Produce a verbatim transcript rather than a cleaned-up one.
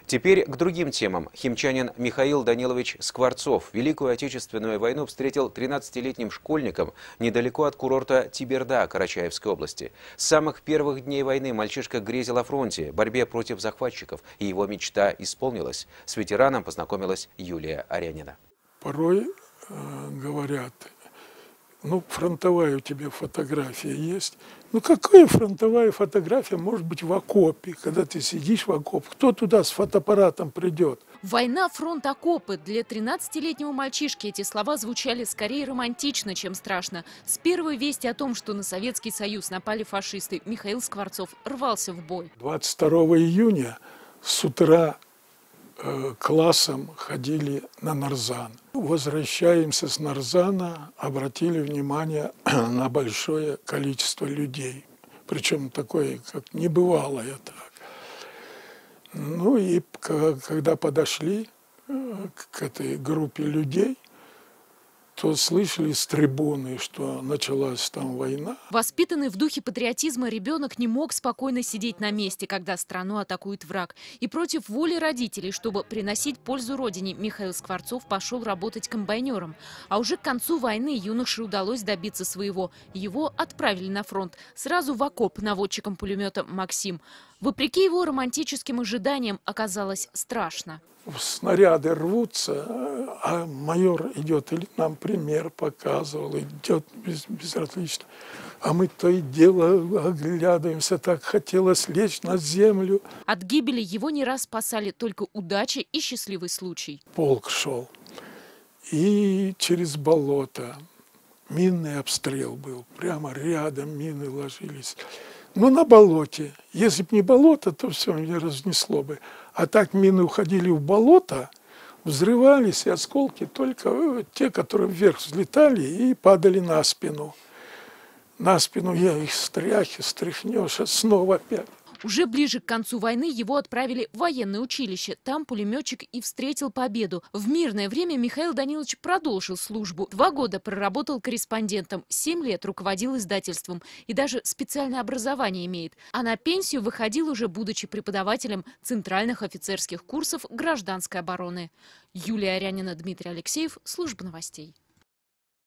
Теперь к другим темам. Химчанин Михаил Данилович Скворцов Великую Отечественную войну встретил тринадцатилетним школьником недалеко от курорта Тиберда Карачаевской области. С самых первых дней войны мальчишка грезил о фронте, борьбе против захватчиков, и его мечта исполнилась. С ветераном познакомилась Юлия Арянина. Порой э, говорят: ну, фронтовая у тебя фотография есть. Ну, какая фронтовая фотография может быть в окопе, когда ты сидишь в окопе? Кто туда с фотоаппаратом придет? Война, фронт, окопы. Для тринадцатилетнего мальчишки эти слова звучали скорее романтично, чем страшно. С первой вести о том, что на Советский Союз напали фашисты, Михаил Скворцов рвался в бой. двадцать второго июня с утра э, классом ходили на Нарзан. Возвращаемся с Нарзана, обратили внимание на большое количество людей. Причем такое, как небывалое так. Ну и когда подошли к этой группе людей, то слышали с трибуны, что началась там война. Воспитанный в духе патриотизма ребенок не мог спокойно сидеть на месте, когда страну атакует враг. И против воли родителей, чтобы приносить пользу родине, Михаил Скворцов пошел работать комбайнером. А уже к концу войны юноше удалось добиться своего. Его отправили на фронт, сразу в окоп наводчиком пулемета «Максим». Вопреки его романтическим ожиданиям, оказалось страшно. Снаряды рвутся, а майор идет, или нам пример показывал, идет без, безразлично. А мы то и дело оглядываемся, так хотелось лечь на землю. От гибели его не раз спасали только удача и счастливый случай. Полк шел, и через болото минный обстрел был, прямо рядом мины ложились. Но на болоте. Если бы не болото, то все меня разнесло бы. А так мины уходили в болото, взрывались, и осколки только те, которые вверх взлетали и падали на спину. На спину я их стряхи, стряхнешь, а снова опять. Уже ближе к концу войны его отправили в военное училище. Там пулеметчик и встретил победу. В мирное время Михаил Данилович продолжил службу. Два года проработал корреспондентом, семь лет руководил издательством и даже специальное образование имеет. А на пенсию выходил уже, будучи преподавателем центральных офицерских курсов гражданской обороны. Юлия Арянина, Дмитрий Алексеев, служба новостей.